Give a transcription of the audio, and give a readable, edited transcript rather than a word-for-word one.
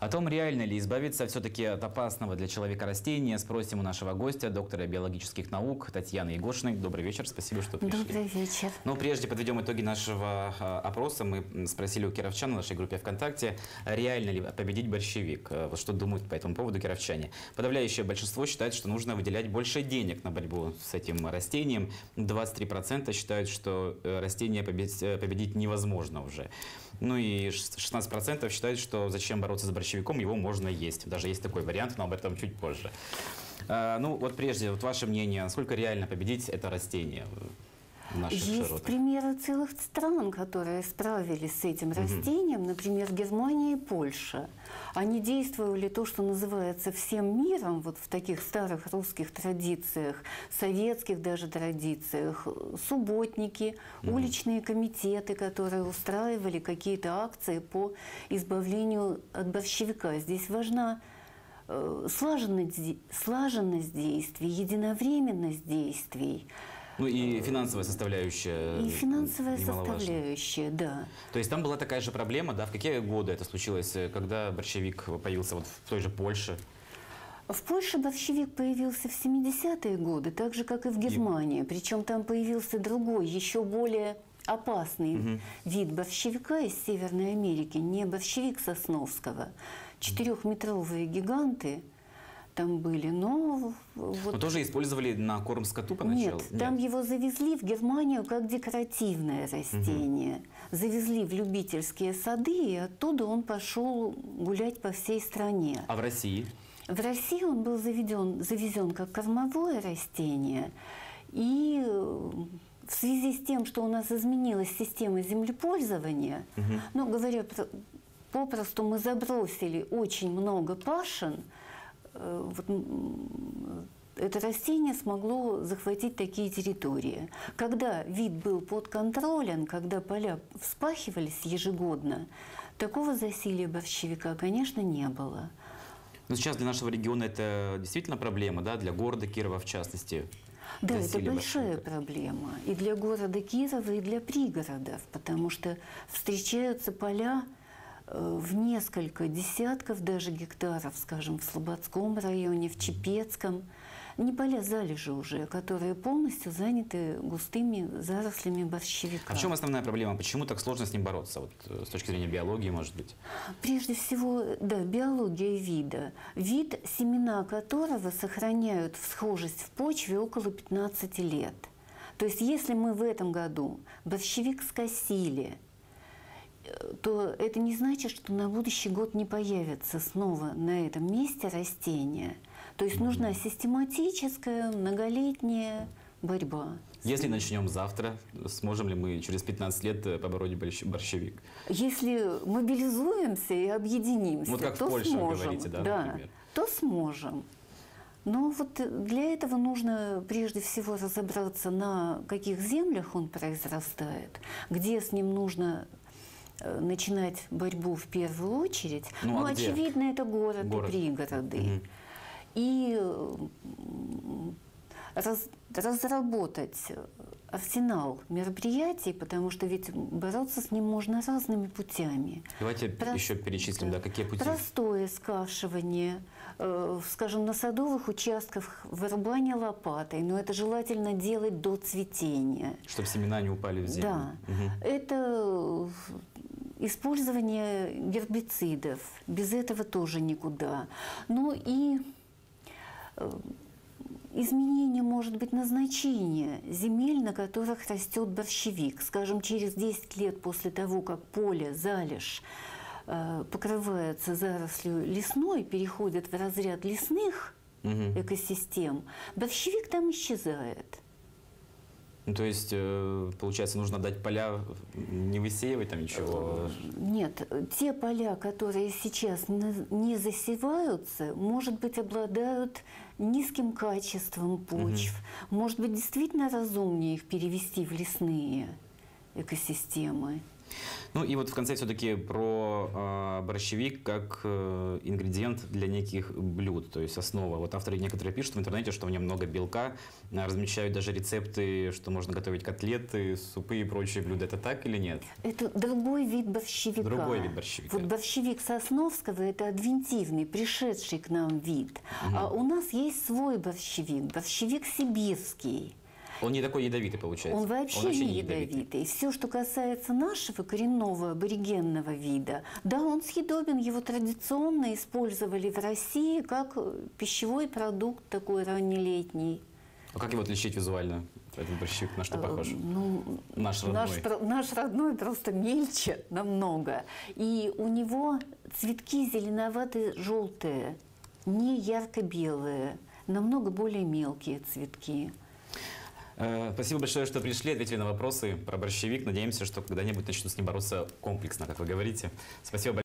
О том, реально ли избавиться все-таки от опасного для человека растения, спросим у нашего гостя, доктора биологических наук Татьяны Егошиной. Добрый вечер, спасибо, что пришли. Добрый вечер. Но прежде подведем итоги нашего опроса. Мы спросили у кировчан в нашей группе ВКонтакте, реально ли победить борщевик. Вот что думают по этому поводу кировчане. Подавляющее большинство считает, что нужно выделять больше денег на борьбу с этим растением. 23% считают, что растение победить невозможно уже. Ну и 16% считают, что зачем бороться с борщевиком, его можно есть. Даже есть такой вариант, но об этом чуть позже. Ну вот прежде, вот ваше мнение, насколько реально победить это растение в наших широтах? Есть примеры целых стран, которые справились с этим растением, например, Германия и Польша. Они действовали то, что называется всем миром, вот в таких старых русских традициях, советских даже традициях, субботники, уличные комитеты, которые устраивали какие-то акции по избавлению от борщевика. Здесь важна слаженность действий, единовременность действий. Ну и финансовая составляющая. И финансовая составляющая, да. То есть там была такая же проблема, да? В какие годы это случилось, когда борщевик появился вот в той же Польше? В Польше борщевик появился в 70-е годы, так же, как и в Германии. Причем там появился другой, еще более опасный вид борщевика из Северной Америки, не борщевик Сосновского. 4-метровые гиганты там были, но... Вот... Но тоже использовали на корм скоту поначалу? Нет, там его завезли в Германию как декоративное растение. Завезли в любительские сады, и оттуда он пошел гулять по всей стране. А в России? В России он был завезен как кормовое растение. И в связи с тем, что у нас изменилась система землепользования, ну, говоря попросту, мы забросили очень много пашен, вот, это растение смогло захватить такие территории. Когда вид был подконтролен, когда поля вспахивались ежегодно, такого засилия борщевика, конечно, не было. Но сейчас для нашего региона это действительно проблема, да, для города Кирова в частности? Да, это большая проблема и для города Кирова, и для пригородов, потому что встречаются поля в несколько десятков даже гектаров, скажем, в Слободском районе, в Чепецком. Не поля, залежи уже, которые полностью заняты густыми зарослями борщевика. А в чем основная проблема? Почему так сложно с ним бороться? Вот, с точки зрения биологии, может быть? Прежде всего, да, биология вида. Вид, семена которого сохраняют схожесть в почве около 15 лет. То есть, если мы в этом году борщевик скосили, то это не значит, что на будущий год не появится снова на этом месте растения. То есть нужна систематическая, многолетняя борьба. Если начнем завтра, сможем ли мы через 15 лет побороть борщевик? Если мобилизуемся и объединимся, вот как то в Польше, сможем. вы говорите, да, например? То сможем. Но вот для этого нужно прежде всего разобраться, на каких землях он произрастает, где с ним нужно начинать борьбу в первую очередь. Ну, очевидно, это город и пригороды. И разработать арсенал мероприятий, потому что ведь бороться с ним можно разными путями. Давайте еще перечислим, да, какие пути. Простое скашивание, скажем, на садовых участках вырубание лопатой, но это желательно делать до цветения. Чтобы семена не упали в землю. Да. Это использование гербицидов. Без этого тоже никуда. Ну и изменение, может быть, назначения земель, на которых растет борщевик. Скажем, через 10 лет после того, как поле, залежь покрывается зарослью лесной, переходит в разряд лесных экосистем, борщевик там исчезает. Ну, то есть, получается, нужно дать поля, не высеивать там ничего? Нет, те поля, которые сейчас не засеваются, может быть, обладают низким качеством почв. Может быть, действительно разумнее их перевести в лесные экосистемы. Ну и вот в конце все-таки про борщевик как ингредиент для неких блюд, то есть основа. Вот авторы некоторые пишут в интернете, что в нем много белка, размещают даже рецепты, что можно готовить котлеты, супы и прочие блюда. Это так или нет? Это другой вид борщевика. Другой вид борщевика. Вот борщевик Сосновского – это адвентивный, пришедший к нам вид. А у нас есть свой борщевик сибирский. Он не такой ядовитый, получается. Он вообще не ядовитый. Все, что касается нашего коренного аборигенного вида, да, он съедобен, его традиционно использовали в России как пищевой продукт такой раннелетний. А как его отличить визуально? Этот борщевик на что похож? Ну, наш родной. Наш родной просто мельче намного. И у него цветки зеленовато-желтые, не ярко-белые, намного более мелкие цветки. Спасибо большое, что пришли, ответили на вопросы про борщевик. Надеемся, что когда-нибудь начнут с ним бороться комплексно, как вы говорите. Спасибо большое.